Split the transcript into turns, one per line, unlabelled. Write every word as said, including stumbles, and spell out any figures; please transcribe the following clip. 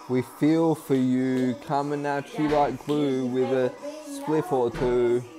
We feel for you, coming at you like glue with a spliff or two.